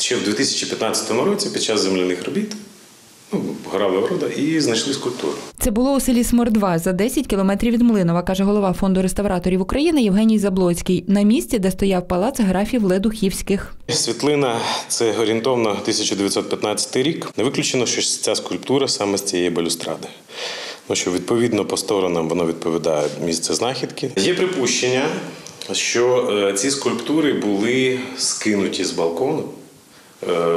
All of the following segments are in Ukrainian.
Ще в 2015 році під час земляних робіт горала врода і знайшли скульптуру. Це було у селі Смордва, за 10 кілометрів від Млинова, каже голова Фонду реставраторів України Євгеній Заблоцький, на місці, де стояв палац графів Ледухівських. Світлина – це орієнтовно 1915 рік. Не виключено, що ця скульптура саме з цієї балюстради. Тому що відповідно по сторонам воно відповідає місце знахідки. Є припущення, що ці скульптури були скинуті з балкону в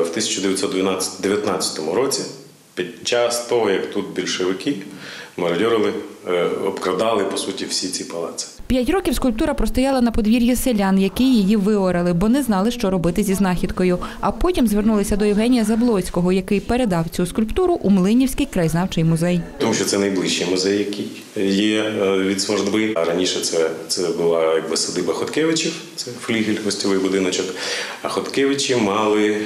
1919 році, під час того, як тут більшовики мародьорили, обкрадали, по суті, всі ці палаци. 5 років скульптура простояла на подвір'ї селян, які її виорали, бо не знали, що робити зі знахідкою. А потім звернулися до Євгенія Заблоцького, який передав цю скульптуру у Млинівський краєзнавчий музей. Тому що це найближчий музей, який є від Смордви. А раніше це була садиба Хоткевичів, це флігель, гостьовий будиночок. А Хоткевичі мали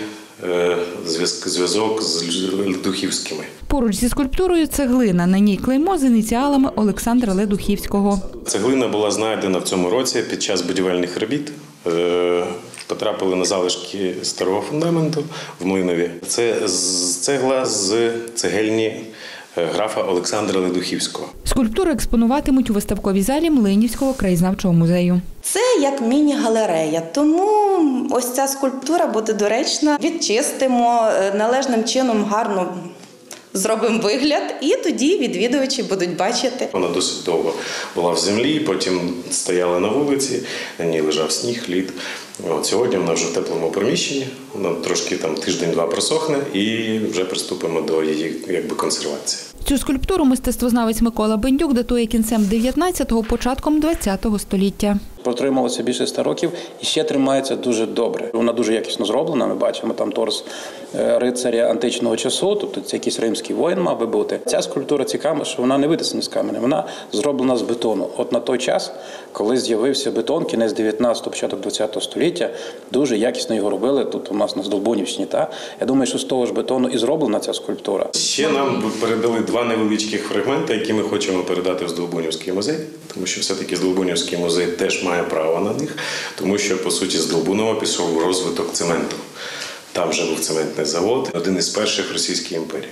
зв'язок з Ледухівськими. Поруч зі скульптурою цеглина, на ній клеймо з ініціалами Олександра Ледухівського. Цеглина була знайдена в цьому році під час будівельних робіт. Потрапили на залишки старого фундаменту в Млинові. Це цегла з цегельні графа Олександра Ледухівського. Скульптуру експонуватимуть у виставковій залі Млинівського краєзнавчого музею. Це як міні-галерея, тому ось ця скульптура буде доречна. Відчистимо, належним чином гарно зробимо вигляд, і тоді відвідувачі будуть бачити. Вона досить довго була в землі, потім стояла на вулиці, на ній лежав сніг, лід. Сьогодні вона вже в теплому приміщенні, вона трошки тиждень-два просохне і вже приступимо до її консервації. Цю скульптуру мистецтвознавець Микола Бендюк датує кінцем 19-го, початком 20-го століття. Протрималося більше 100 років і ще тримається дуже добре. Вона дуже якісно зроблена, ми бачимо там торс рицаря античного часу, тобто це якийсь римський воїн мав би бути. Ця скульптура цікава, що вона не витисана з каменя, вона зроблена з бетону. От на той час, коли з'явився бетон, кінець 19-го, початок 20-го століття, дуже якісно його робили тут у нас на Здолбунівщині. Я думаю, що з того ж бетону і зроблена ця скульптура. Ще нам передали 2 невеличких фрагменти, які ми хочемо передати в Здолбунівський музей, тому що все-таки Здолбунівський музей теж має право на них, тому що, по суті, з Здолбунова пішов розвиток цементу. Там вже був цементний завод, один із перших в Російській імперії.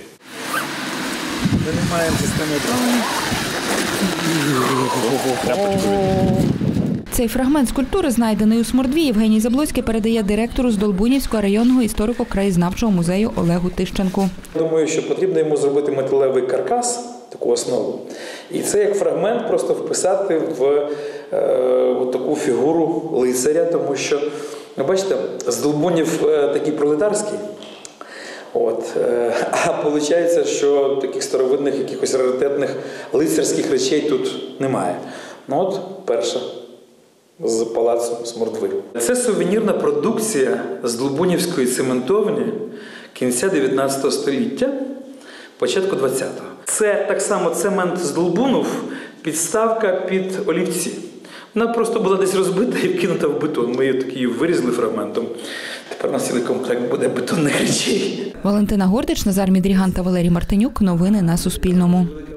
Ми не маємо системи управління. Цей фрагмент скульптури, знайдений у Смордві, Євгеній Заблоцький передає директору Здолбунівського районного історико-краєзнавчого музею Олегу Тищенку. Думаю, що потрібно йому зробити металевий каркас, таку основу. І це як фрагмент просто вписати в таку фігуру лицаря, тому що, бачите, Здолбунів такий пролетарський. А виходить, що таких старовинних, якихось раритетних лицарських речей тут немає. Перша з палацу Смордви. Це сувенірна продукція Здолбунівської цементовні кінця 19 століття, початку 20-го. Це так само цемент Здолбунов, підставка під олівці. Вона просто була десь розбита і вкинута в бетон. Ми її вирізали фрагментом. Тепер у нас цілий комплект буде бетонних речей. Валентина Гордич, Назар Мідріган та Валерій Мартинюк. Новини на Суспільному.